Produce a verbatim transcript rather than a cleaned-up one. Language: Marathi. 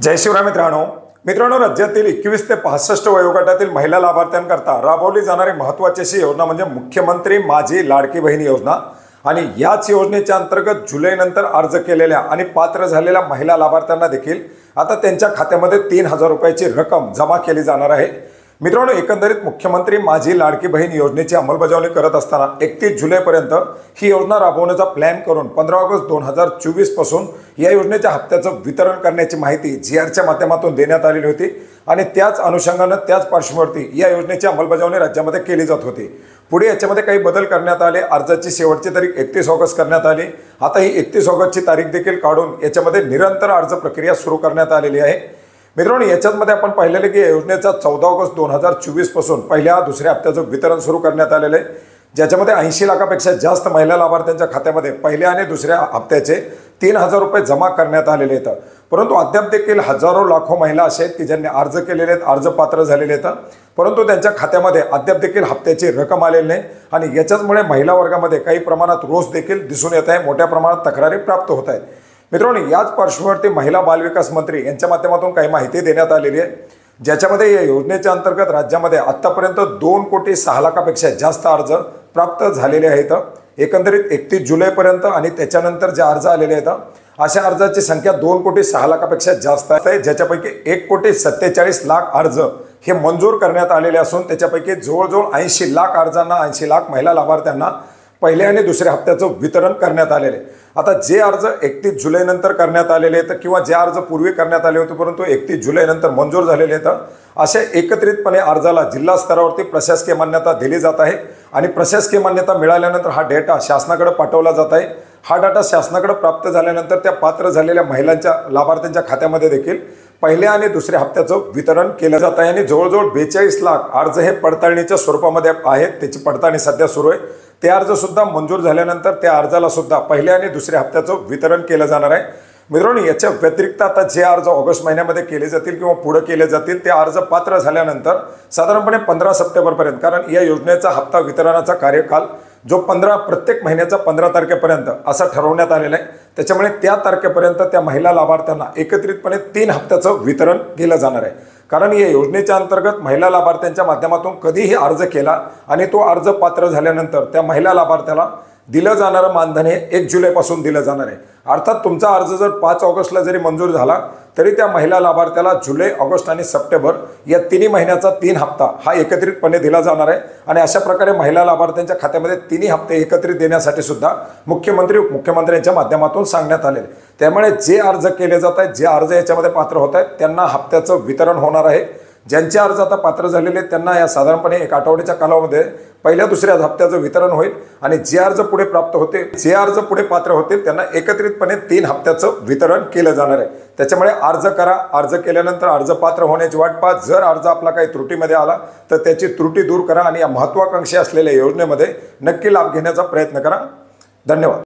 जय शिवराय मित्रांनो मित्रांनो राज्यातील एकवीस ते पासष्ट वयोगटातील महिला लाभार्थ्यांकरता राबवली जाणारी महत्त्वाची अशी योजना म्हणजे मुख्यमंत्री माझी लाडकी बहीण योजना। आणि याच योजनेच्या अंतर्गत जुलै नंतर अर्ज केलेल्या आणि पात्र झालेल्या महिला लाभार्थ्यांना देखील आता त्यांच्या खात्यामध्ये तीन हजार रुपयाची रक्कम जमा केली जाणार आहे। मित्रांनो एकंदरीत मुख्यमंत्री माझी लाडकी बहीण योजनेची अंमलबजावणी करत असताना एकतीस जुलैपर्यंत ही योजना राबवण्याचा प्लॅन करून पंधरा ऑगस्ट दोन हजार चोवीस पासून या योजनेच्या हप्त्याचं वितरण करण्याची माहिती जी आरच्या माध्यमातून देण्यात आलेली होती आणि त्याच अनुषंगाने त्याच पार्श्वभूमीवरती या योजनेची अंमलबजावणी राज्यामध्ये केली जात होती। पुढे याच्यामध्ये काही बदल करण्यात आले। अर्जाची शेवटची तारीख एकतीस ऑगस्ट करण्यात आली। आता ही एकतीस ऑगस्टची तारीख देखील काढून याच्यामध्ये निरंतर अर्ज प्रक्रिया सुरू करण्यात आलेली आहे। मित्रांनो याच्यामध्ये आपण पाहिलेले की योजनेचा चौदा ऑगस्ट दोन हजार चोवीस पासून पहिल्या दुसऱ्या हप्त्याचं वितरण सुरू करण्यात आलेले आहे, ज्याच्यामध्ये ऐंशी लाखापेक्षा जास्त महिला लाभार्थ्यांच्या खात्यामध्ये पहिल्या आणि दुसऱ्या हप्त्याचे तीन हजार रुपये जमा करण्यात आलेले आहेत। परंतु अद्याप देखील हजारो लाखो महिला असे आहेत की ज्यांनी अर्ज केलेले आहेत, अर्ज पात्र झालेले आहेत, परंतु त्यांच्या खात्यामध्ये अद्याप देखील हप्त्याची रक्कम आलेली नाही आणि याच्याचमुळे महिला वर्गामध्ये काही प्रमाणात रोष देखील दिसून येत आहे, मोठ्या प्रमाणात तक्रारी प्राप्त होत आहेत। मित्रांनो याच पार्श्वभूमीवरती महिला बालविकास मंत्री यांच्या माध्यमातून काही माहिती देण्यात आलेली आहे, ज्याच्यामध्ये या योजनेच्या अंतर्गत राज्यामध्ये आतापर्यंत दोन कोटी सहा लाखापेक्षा जास्त अर्ज प्राप्त झालेले आहेत। एकंदरीत एकतीस जुलैपर्यंत आणि त्याच्यानंतर जे अर्ज आलेले आहेत अशा अर्जाची संख्या दोन कोटी सहा लाखापेक्षा जास्त आहे, ज्याच्यापैकी एक कोटी सत्तेचाळीस लाख अर्ज हे मंजूर करण्यात आलेले असून त्याच्यापैकी जवळजवळ ऐंशी लाख अर्जांना ऐंशी लाख महिला लाभार्थ्यांना पहिल्या आणि दुसऱ्या हप्त्याचं वितरण करण्यात आलेले। आता जे अर्ज एकतीस जुलै नंतर करण्यात आलेले आहेत किंवा जे अर्ज पूर्वी करण्यात आले होते परंतु एकतीस जुलै नंतर मंजूर झालेले आहेत अशा एकत्रितपणे अर्जाला जिल्हा स्तरावरती प्रशासकीय मान्यता दिली जात आहे आणि प्रशासकीय मान्यता मिळाल्यानंतर हा डेटा शासनाकडे पाठवला जात आहे। हा डाटा शासनाकडे प्राप्त झाल्यानंतर त्या पात्र झालेल्या महिलांच्या लाभार्थ्यांच्या खात्यामध्ये देखील पहिल्या आणि दुसऱ्या हप्त्याचं वितरण केलं जात आहे आणि जवळजवळ बेचाळीस लाख अर्ज हे पडताळणीच्या स्वरूपामध्ये आहेत, त्याची पडताळणी सध्या सुरू आहे। ते अर्ज सुद्धा मंजूर झाल्यानंतर त्या अर्जाला सुद्धा पहिल्या आणि दुसऱ्या हप्त्याचं वितरण केलं जाणार आहे। मित्रांनो याच्या व्यतिरिक्त आता जे अर्ज ऑगस्ट महिन्यामध्ये केले जातील किंवा पुढे केले जातील ते अर्ज पात्र झाल्यानंतर साधारणपणे पंधरा सप्टेंबरपर्यंत, कारण या योजनेचा हप्ता वितरणाचा कार्यकाल जो पंधरा प्रत्येक महिन्याचा पंधरा तारखेपर्यंत असा ठरवण्यात आलेला आहे, त्याच्यामुळे त्या तारखेपर्यंत त्या महिला लाभार्थ्यांना एकत्रितपणे तीन हप्त्याचं वितरण केलं जाणार आहे। कारण या योजनेच्या अंतर्गत महिला लाभार्थ्यांच्या माध्यमातून कधीही अर्ज केला आणि तो अर्ज पात्र झाल्यानंतर त्या महिला लाभार्थ्याला दिलं जाणारं मानधन हे एक जुलैपासून दिलं जाणार आहे। अर्थात तुमचा अर्ज जर पाच ऑगस्टला जरी मंजूर झाला तरी त्या महिला लाभार्थ्याला जुलै ऑगस्ट आणि सप्टेंबर या तिन्ही महिन्याचा तीन हप्ता हा एकत्रितपणे दिला जाणार आहे आणि अशा प्रकारे महिला लाभार्थ्यांच्या खात्यामध्ये तिन्ही हप्ते एकत्रित देण्यासाठी सुद्धा मुख्यमंत्री उपमुख्यमंत्र्यांच्या माध्यमातून सांगण्यात आले। त्यामुळे जे अर्ज केले जात आहेत, जे अर्ज याच्यामध्ये पात्र होत आहेत त्यांना हप्त्याचं वितरण होणार आहे। ज्यांचे अर्ज आता पात्र झालेले आहेत त्यांना या साधारणपणे एक आठवड्याच्या कालावधीमध्ये पहिल्या दुसऱ्या हप्त्याचं वितरण होईल आणि जे अर्ज पुढे प्राप्त होते जे अर्ज पुढे पात्र होतील त्यांना एकत्रितपणे तीन हप्त्याचं वितरण केलं जाणार आहे। त्याच्यामुळे अर्ज करा, अर्ज केल्यानंतर अर्ज पात्र होण्याची वाट पहा। जर अर्ज आपला काही त्रुटीमध्ये आला तर त्याची त्रुटी दूर करा आणि या महत्त्वाकांक्षी असलेल्या योजनेमध्ये नक्की लाभ घेण्याचा प्रयत्न करा। धन्यवाद।